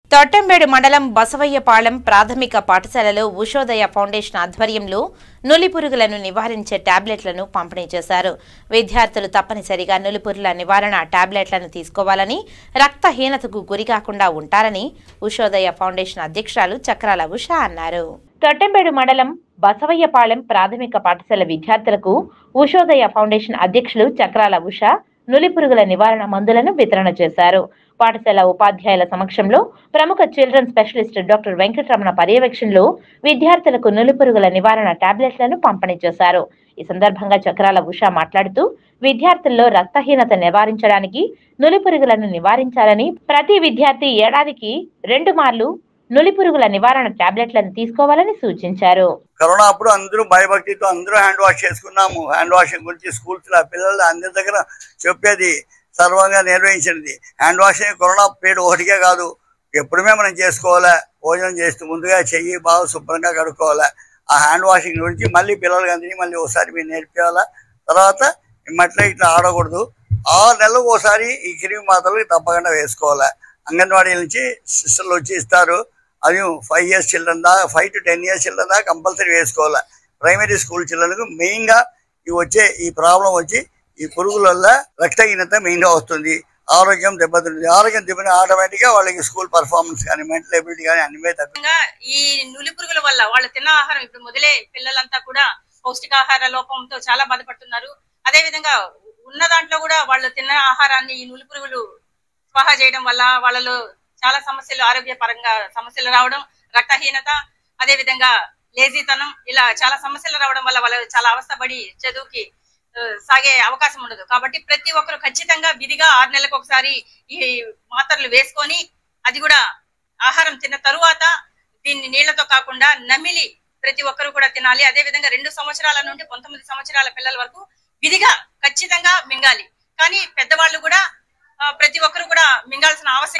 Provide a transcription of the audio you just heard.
తొట్టెంబేడు మండలం బసవయ్యపాళెం ప్రాథమిక పాఠశాలలో ఉషోదయ ఫౌండేషన్ ఆధ్వర్యంలో నులిపురుగులను నివారించే టాబ్లెట్లను పంపిణీ చేశారు. విద్యార్థులు తప్పనిసరిగా నులిపురుగుల నివారణ టాబ్లెట్లను తీసుకోవాలని, రక్తహీనతకు గురికాకుండా ఉంటారని ఉషోదయ ఫౌండేషన్ అధ్యక్షురాలు చక్రాల ఉష అన్నారు. తొట్టెంబేడు మండలం బసవయ్యపాళెం ప్రాథమిక పాఠశాల విద్యార్థులకు ఉషోదయ ఫౌండేషన్ అధ్యక్షులు చక్రాల ఉష నులిపురుగుల నివారణ మందులను వితరణ చేశారు. పాఠశాల ఉపాధ్యాయుల సమక్షంలో ప్రముఖ చిల్డ్రన్ స్పెషలిస్ట్ డాక్టర్ వెంకటరమణ పర్యవేక్షణలో విద్యార్థులకు నులిపురుగుల నివారణ టాబ్లెట్లను పంపిణీ చేశారు. ఈ సందర్భంగా చక్రాల ఉష మాట్లాడుతూ విద్యార్థుల్లో రక్తహీనత నివారించడానికి నులిపురుగులను నివారించాలని, ప్రతి విద్యార్థి ఏడాదికి 2 మార్లు నులిపురుగుల నివారణ టాబ్లెట్లను తీసుకోవాలని సూచించారు. కరోనా అప్పుడు అందరూ భయభక్తితో అందరూ హ్యాండ్ వాష్ చేసుకున్నాము. హ్యాండ్ వాషింగ్ గురించి స్కూల్స్ లో పిల్లలు అందరి దగ్గర చెప్పేది, సర్వంగా నిర్వహించినది. హ్యాండ్ వాషింగ్ కరోనా పీరియడ్ ఒకటికే కాదు, ఎప్పుడుమే మనం చేసుకోవాలా. భోజనం చేస్తూ ముందుగా చెయ్యి బాగా శుభ్రంగా కడుక్కోవాలా. ఆ హ్యాండ్ వాషింగ్ గురించి మళ్ళీ పిల్లలకి అందరినీ మళ్ళీ ఒకసారి మీరు నేర్పించాలా. తర్వాత మట్ల ఇట్లా ఆడకూడదు. 6 నెలలకు ఒకసారి ఈ క్రిమి మాత్రలు తప్పకుండా వేసుకోవాలా. అంగన్వాడీ నుంచి సిస్టర్లు వచ్చి ఇస్తారు. అది 5 years చిల్డ్రన్ దాకా, 5 to 10 years చిల్డ్రన్ దాకా కంపల్సరీ వేసుకోవాలా. ప్రైమరీ స్కూల్ చిల్డ్రన్కు మెయిన్గా ఈ ప్రాబ్లం వచ్చి ఈ పురుగుల వల్ల రక్తహీనత మెయిన్గా వస్తుంది. ఆరోగ్యం దెబ్బతింటుంది. ఆరోగ్యం దెబ్బతిని ఆటోమేటిక్ గా వాళ్ళకి స్కూల్ పర్ఫార్మెన్స్ కానీ మెంటల్ ఎబిలిటీ కానీ అన్ని తగ్గుతుంది. ఈ నులి పురుగుల వల్ల వాళ్ళు తిన్న ఆహారం ఇప్పుడు మొదలే పిల్లలంతా కూడా పౌష్టికాహార లోపంతో చాలా బాధపడుతున్నారు. అదే విధంగా ఉన్న దాంట్లో కూడా వాళ్ళు తిన్న ఆహారాన్ని ఈ నులి పురుగులు స్వాహా చేయడం వల్ల వాళ్ళలో చాలా సమస్యలు, ఆరోగ్యపరంగా సమస్యలు రావడం, రక్తహీనత, అదే విధంగా లేజీతనం, ఇలా చాలా సమస్యలు రావడం వల్ల వాళ్ళు చాలా అవస్థపడి చదువుకి సాగే అవకాశం ఉండదు. కాబట్టి ప్రతి ఒక్కరు ఖచ్చితంగా విధిగా 6 నెలలకు ఒకసారి ఈ మాత్రలు వేసుకొని, అది కూడా ఆహారం తిన్న తరువాత దీన్ని నీళ్లతో కాకుండా నమిలి ప్రతి ఒక్కరు కూడా తినాలి. అదే విధంగా 2 సంవత్సరాల నుండి 19 సంవత్సరాల పిల్లల వరకు విధిగా ఖచ్చితంగా మింగాలి. కానీ పెద్దవాళ్ళు కూడా ప్రతి ఒక్కరు కూడా మింగాల్సిన ఆవశ్యకత